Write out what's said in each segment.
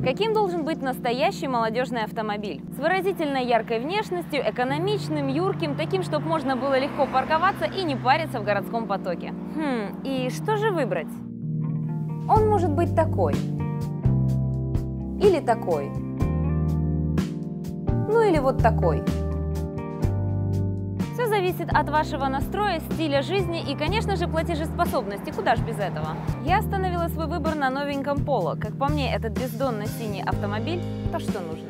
Каким должен быть настоящий молодежный автомобиль? С выразительно яркой внешностью, экономичным, юрким, таким, чтобы можно было легко парковаться и не париться в городском потоке. И что же выбрать? Он может быть такой. Или такой. Ну или вот такой. Все зависит от вашего настроя, стиля жизни и, конечно же, платежеспособности. Куда ж без этого? Я остановила свой выбор на новеньком Polo. Как по мне, этот бездонно-синий автомобиль – то, что нужно.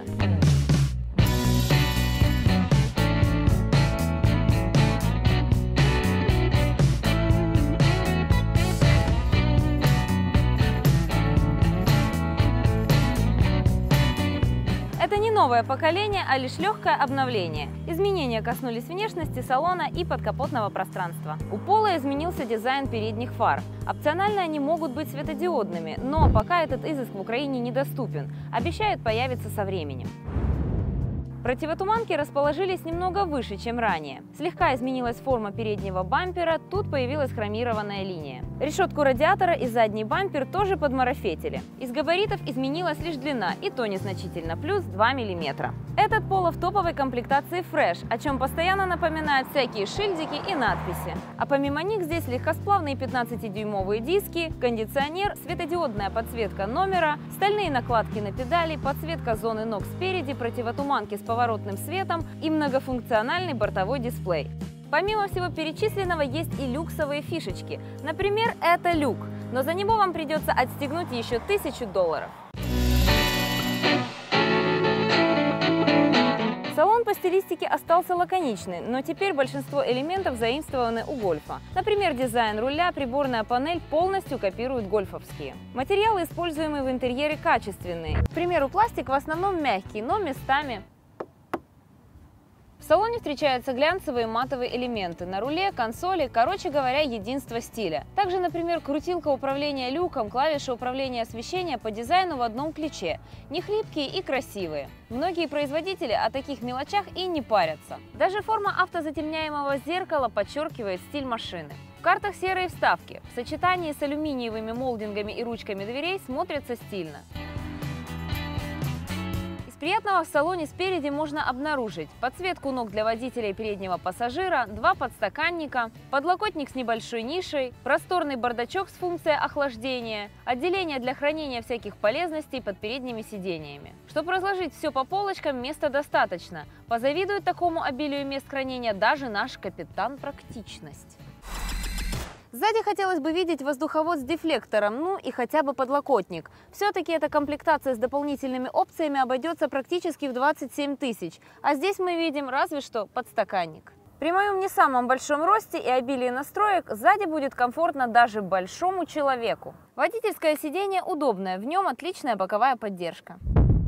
Это не новое поколение, а лишь легкое обновление. Изменения коснулись внешности салона и подкапотного пространства. У Polo изменился дизайн передних фар. Опционально они могут быть светодиодными, но пока этот изыск в Украине недоступен. Обещают появиться со временем. Противотуманки расположились немного выше, чем ранее. Слегка изменилась форма переднего бампера, тут появилась хромированная линия. Решетку радиатора и задний бампер тоже подмарафетили. Из габаритов изменилась лишь длина, и то незначительно, плюс 2 мм. Этот Polo в топовой комплектации Fresh, о чем постоянно напоминают всякие шильдики и надписи. А помимо них здесь легкосплавные 15-дюймовые диски, кондиционер, светодиодная подсветка номера, стальные накладки на педали, подсветка зоны ног спереди, противотуманки с поворотным светом и многофункциональный бортовой дисплей. Помимо всего перечисленного есть и люксовые фишечки. Например, это люк, но за него вам придется отстегнуть еще $1000. Салон по стилистике остался лаконичный, но теперь большинство элементов заимствованы у Гольфа. Например, дизайн руля, приборная панель полностью копируют гольфовские. Материалы, используемые в интерьере, качественные. К примеру, пластик в основном мягкий, но местами. В салоне встречаются глянцевые матовые элементы на руле, консоли, короче говоря, единство стиля. Также, например, крутилка управления люком, клавиши управления освещения по дизайну в одном ключе. Не хлипкие и красивые. Многие производители о таких мелочах и не парятся. Даже форма автозатемняемого зеркала подчеркивает стиль машины. В картах серые вставки. В сочетании с алюминиевыми молдингами и ручками дверей смотрятся стильно. Приятного в салоне спереди можно обнаружить подсветку ног для водителя и переднего пассажира, 2 подстаканника, подлокотник с небольшой нишей, просторный бардачок с функцией охлаждения, отделение для хранения всяких полезностей под передними сидениями. Чтобы разложить все по полочкам, места достаточно. Позавидует такому обилию мест хранения даже наш капитан Практичность. Сзади хотелось бы видеть воздуховод с дефлектором, ну и хотя бы подлокотник. Все-таки эта комплектация с дополнительными опциями обойдется практически в 27 000, а здесь мы видим разве что подстаканник. При моем не самом большом росте и обилии настроек сзади будет комфортно даже большому человеку. Водительское сиденье удобное, в нем отличная боковая поддержка.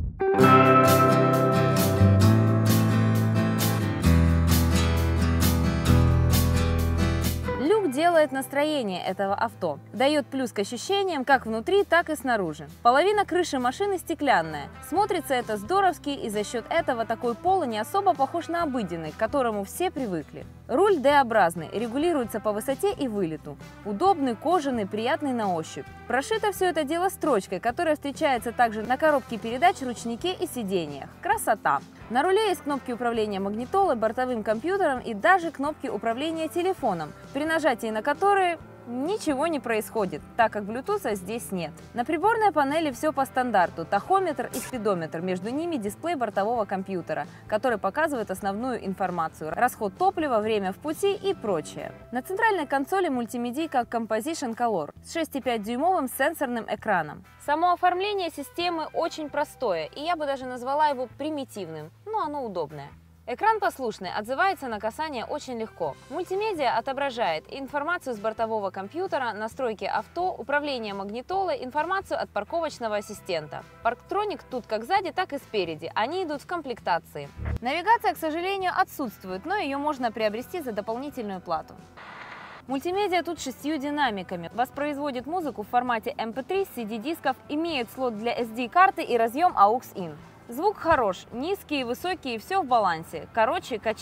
Люк делает настроение этого авто, дает плюс к ощущениям как внутри, так и снаружи. Половина крыши машины стеклянная. Смотрится это здоровски, и за счет этого такой Polo не особо похож на обыденный, к которому все привыкли. Руль D-образный, регулируется по высоте и вылету. Удобный, кожаный, приятный на ощупь. Прошито все это дело строчкой, которая встречается также на коробке передач, ручнике и сиденьях. Красота! На руле есть кнопки управления магнитолой, бортовым компьютером и даже кнопки управления телефоном, при нажатии на которые ничего не происходит, так как Bluetooth здесь нет. На приборной панели все по стандарту: тахометр и спидометр, между ними дисплей бортового компьютера, который показывает основную информацию, расход топлива, время в пути и прочее. На центральной консоли мультимедийка Composition Color с 6,5-дюймовым сенсорным экраном. Само оформление системы очень простое, и я бы даже назвала его примитивным, но оно удобное. Экран послушный, отзывается на касание очень легко. Мультимедиа отображает информацию с бортового компьютера, настройки авто, управление магнитолой, информацию от парковочного ассистента. Парктроник тут как сзади, так и спереди, они идут в комплектации. Навигация, к сожалению, отсутствует, но ее можно приобрести за дополнительную плату. Мультимедиа тут с 6 динамиками, воспроизводит музыку в формате MP3 с CD-дисков, имеет слот для SD-карты и разъем AUX-IN. Звук хорош, низкий и высокий, все в балансе, короче, качает.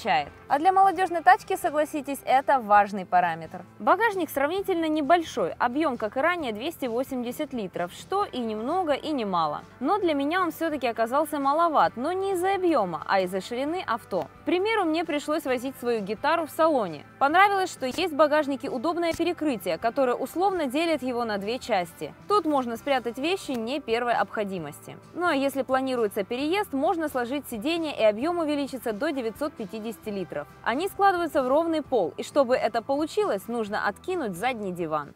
А для молодежной тачки, согласитесь, это важный параметр. Багажник сравнительно небольшой, объем, как и ранее, 280 литров, что и немного, и немало. Но для меня он все-таки оказался маловат, но не из-за объема, а из-за ширины авто. К примеру, мне пришлось возить свою гитару в салоне. Понравилось, что есть в багажнике удобное перекрытие, которое условно делит его на две части. Тут можно спрятать вещи не первой обходимости. Ну а если планируется переезд, можно сложить сиденье, и объем увеличится до 950 литров. Они складываются в ровный пол, и чтобы это получилось, нужно откинуть задний диван.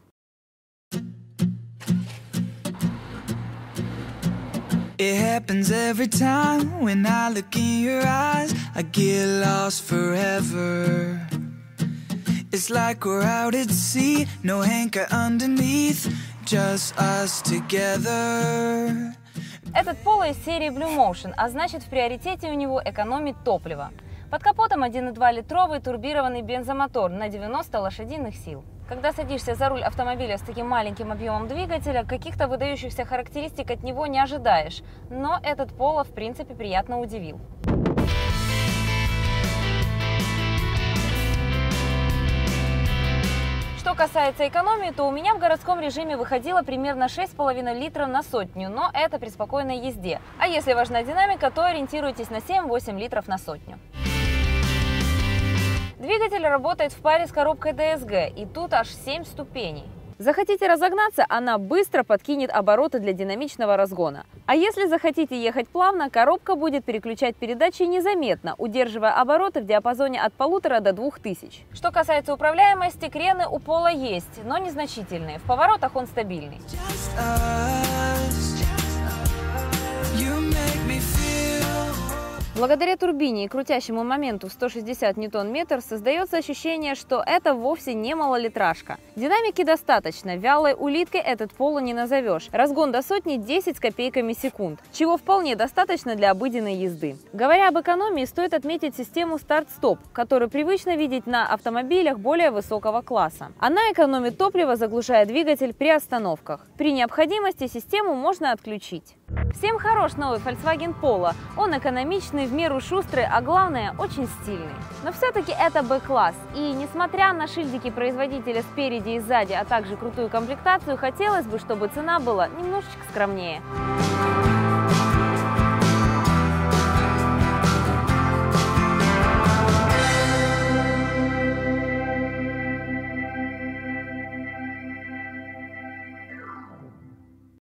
It happens every time when I look in your eyes, I get lost forever. It's like we're out at sea, no anchor underneath, just us together. Этот Polo из серии Blue Motion, а значит в приоритете у него экономить топливо. Под капотом 1,2-литровый турбированный бензомотор на 90 лошадиных сил. Когда садишься за руль автомобиля с таким маленьким объемом двигателя, каких-то выдающихся характеристик от него не ожидаешь. Но этот Polo в принципе приятно удивил. Что касается экономии, то у меня в городском режиме выходило примерно 6,5 литров на сотню, но это при спокойной езде. А если важна динамика, то ориентируйтесь на 7-8 литров на сотню. Двигатель работает в паре с коробкой DSG, и тут аж 7 ступеней. Захотите разогнаться, она быстро подкинет обороты для динамичного разгона. А если захотите ехать плавно, коробка будет переключать передачи незаметно, удерживая обороты в диапазоне от 1500 до 2000. Что касается управляемости, крены у Polo есть, но незначительные. В поворотах он стабильный. Благодаря турбине и крутящему моменту в 160 Нм создается ощущение, что это вовсе не малолитражка. Динамики достаточно, вялой улиткой этот Polo не назовешь. Разгон до сотни 10 с копейками секунд, чего вполне достаточно для обыденной езды. Говоря об экономии, стоит отметить систему старт-стоп, которую привычно видеть на автомобилях более высокого класса. Она экономит топливо, заглушая двигатель при остановках. При необходимости систему можно отключить. Всем хорош новый Volkswagen Polo. Он экономичный, в меру шустрый, а главное, очень стильный. Но все-таки это Б-класс. И несмотря на шильдики производителя спереди и сзади, а также крутую комплектацию, хотелось бы, чтобы цена была немножечко скромнее.